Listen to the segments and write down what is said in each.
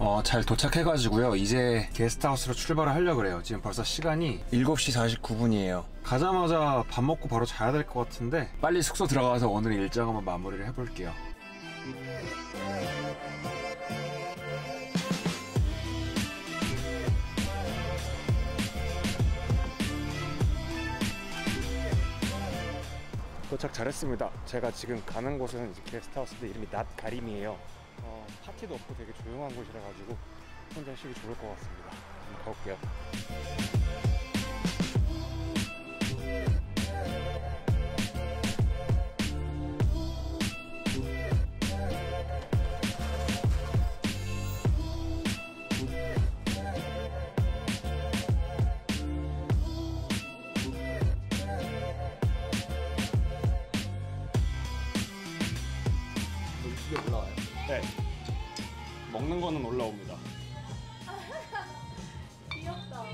잘 도착해가지고요. 이제 게스트하우스로 출발을 하려고 그래요. 지금 벌써 시간이 7시 49분이에요. 가자마자 밥 먹고 바로 자야 될 것 같은데 빨리 숙소 들어가서 오늘 일정 한번 마무리를 해볼게요. 도착 잘했습니다. 제가 지금 가는 곳은 이제 게스트하우스인데 이름이 낫가림이에요. 파티도 없고 되게 조용한 곳이라 가지고 혼자 쉬기 좋을 것 같습니다. 한번 가볼게요. 이게 올라와요? 네. 먹는 거는 올라옵니다. 귀엽다.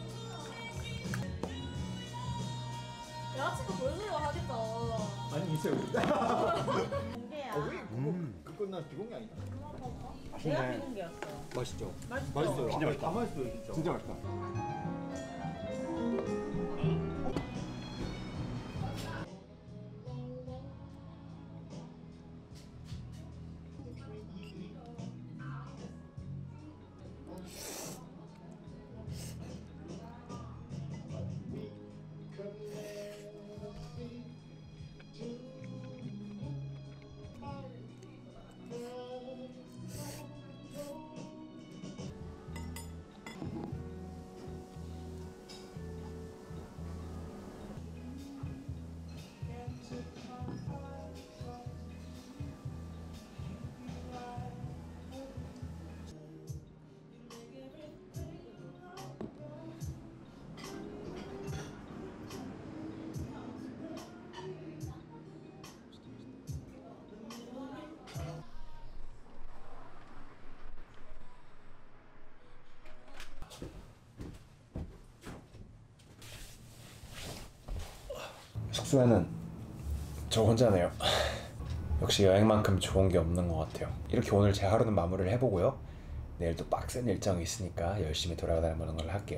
여자친구 보여주려고 하겠다. 아니 있어요. 공개야. 그건 난 비공개 아니다. 내가 비공개였어. 맛있죠? 맛있어. 맛있어요. 진짜 맛있다. 다 맛있어요 진짜. 진짜 맛있다. 숙소에는 저 혼자네요. 역시 여행만큼 좋은 게 없는 것 같아요. 이렇게 오늘 제 하루는 마무리를 해보고요. 내일 또 빡센 일정이 있으니까 열심히 돌아다니는 걸 할게요.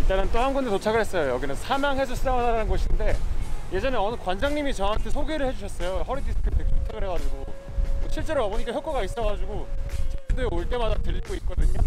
일단은 또 한 군데 도착을 했어요. 여기는 삼양해수 사우나라는 곳인데 예전에 어느 관장님이 저한테 소개를 해주셨어요. 허리 디스크 되게 좋다 그래가지고 실제로 와보니까 효과가 있어가지고 제주도에 올 때마다 들리고 있거든요.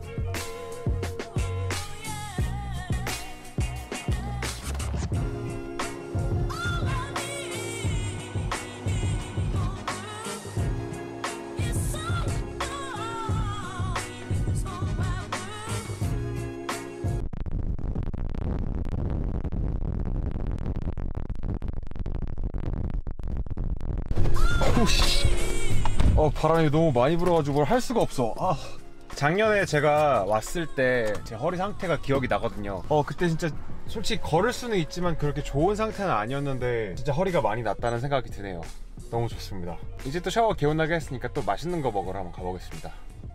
바람이 너무 많이 불어가지고 뭘 할 수가 없어. 작년에 제가 왔을 때 제 허리 상태가 기억이 나거든요. 그때 진짜 솔직히 걸을 수는 있지만 그렇게 좋은 상태는 아니었는데 진짜 허리가 많이 났다는 생각이 드네요. 너무 좋습니다. 이제 또 샤워 개운하게 했으니까 또 맛있는 거 먹으러 한번 가보겠습니다.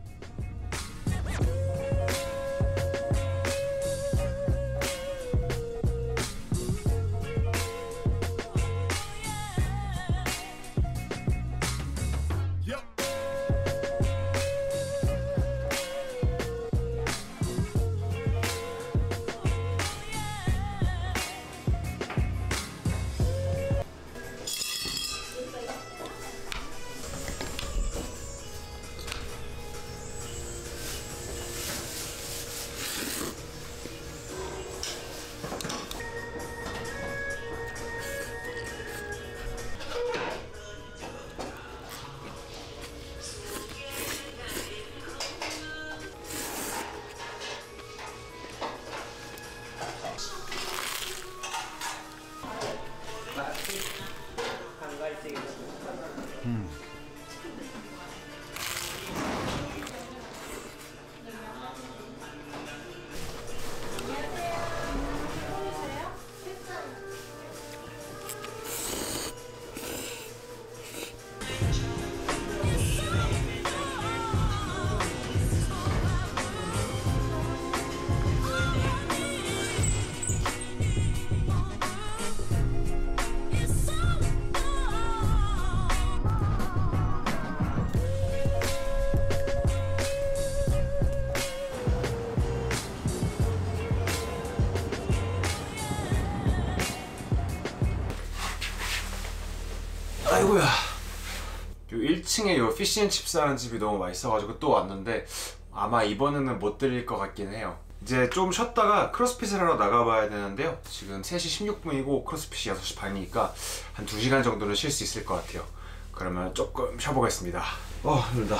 아이고야. 요 1층에 요 피쉬앤칩스 하는 집이 너무 맛있어가지고 또 왔는데 아마 이번에는 못 들릴 것 같긴 해요. 이제 좀 쉬었다가 크로스핏을 하러 나가봐야 되는데요. 지금 3시 16분이고 크로스핏이 6시 반이니까 한 2시간 정도는 쉴 수 있을 것 같아요. 그러면 조금 쉬어보겠습니다. 힘들다.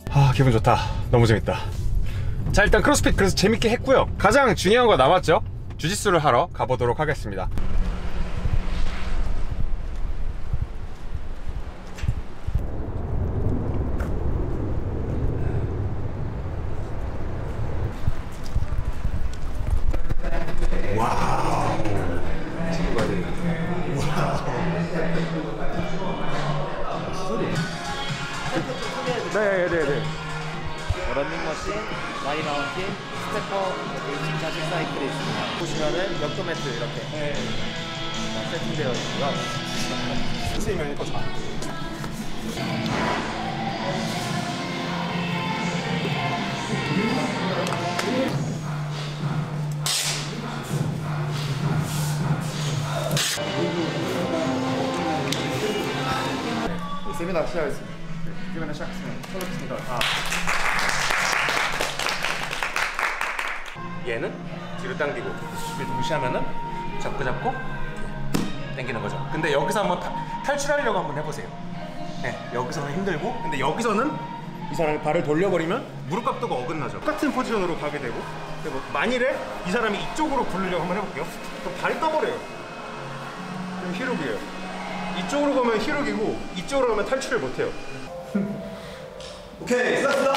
아, 기분 좋다. 너무 재밌다. 자, 일단 크로스핏 그래서 재밌게 했고요. 가장 중요한 거 남았죠? 주짓수를 하러 가보도록 하겠습니다. 와우. 네네네. 러닝머신, 마이마운틴, 스태퍼, 베이징 자식 사이클이 있습니다. 보시면은 역도 매트 이렇게 세팅되어 있고요. 선생님이 이거 잘. 세미나 시작하겠습니다. 세미나 시작했습니다. 처음입니다. 얘는 뒤로 당기고 무시하면은 잡고 당기는 거죠. 근데 여기서 한번 탈출하려고 한번 해보세요. 네, 여기서는 힘들고, 근데 여기서는 이 사람이 발을 돌려버리면 무릎 각도가 어긋나죠. 똑같은 포지션으로 가게 되고, 그리고 만일에 이 사람이 이쪽으로 굴리려고 한번 해볼게요. 그럼 발이 떠버려요. 그럼 히룩이에요. 이쪽으로 가면 히룩이고, 이쪽으로 가면 탈출을 못해요. 오케이, 수고하셨습니다.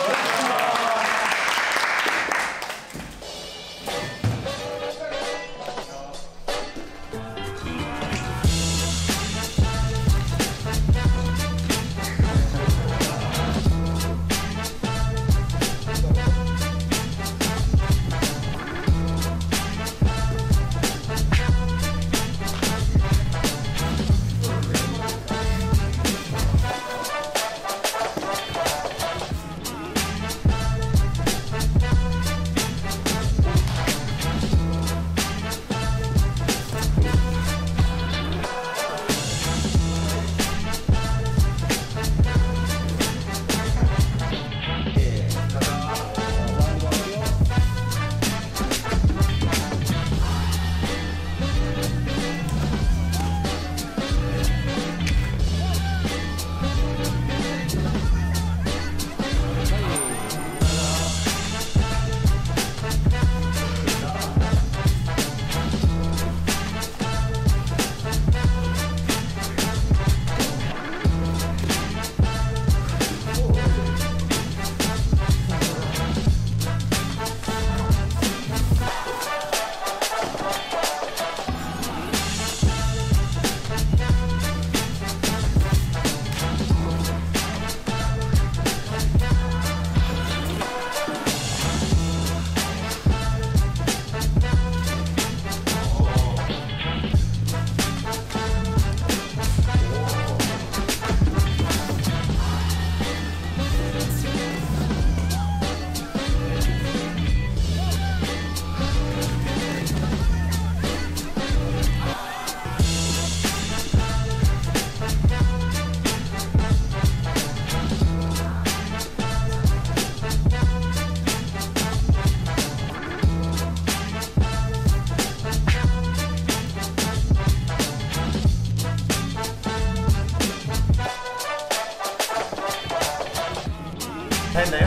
다 했나요?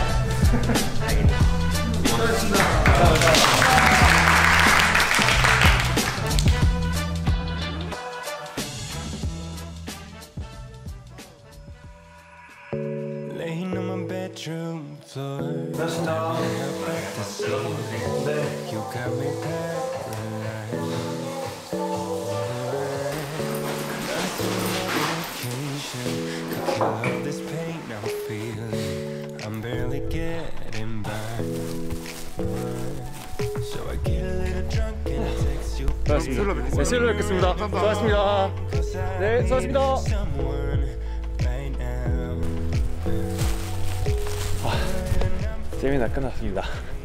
Laying on my bedroom floor. You got me paralyzed. Medication could cure all this pain I'm feeling. I'm barely getting by. So I get a little drunk and I text you. 수고하셨습니다. 네, 수요일에 뵙겠습니다. 수고하셨습니다. 네, 수고하셨습니다. Someone right now. 세미나 끝났습니다.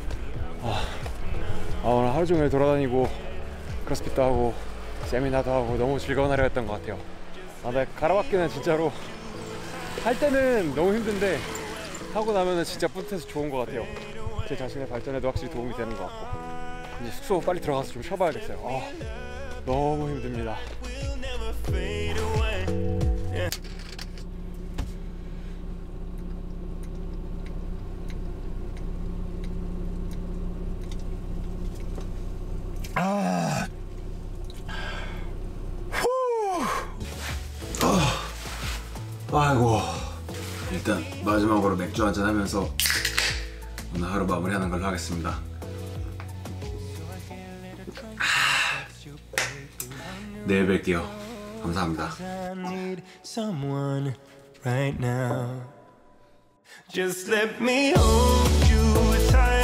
오늘 하루 종일 돌아다니고 크로스핏도 하고 세미나도 하고 너무 즐거운 하루였던 것 같아요. 근데 가라바뀌는 진짜로 할 때는 너무 힘든데 하고 나면은 진짜 뿌듯해서 좋은 것 같아요. 제 자신의 발전에도 확실히 도움이 되는 것 같고, 이제 숙소 빨리 들어가서 좀 쉬어봐야겠어요. 너무 힘듭니다. Fade away. 일단 마지막으로 맥주 한잔 하면서 오늘 하루 마무리하는 걸로 하겠습니다. 내일 뵐게요. 감사합니다. I need someone right now. Just let me hold you tight.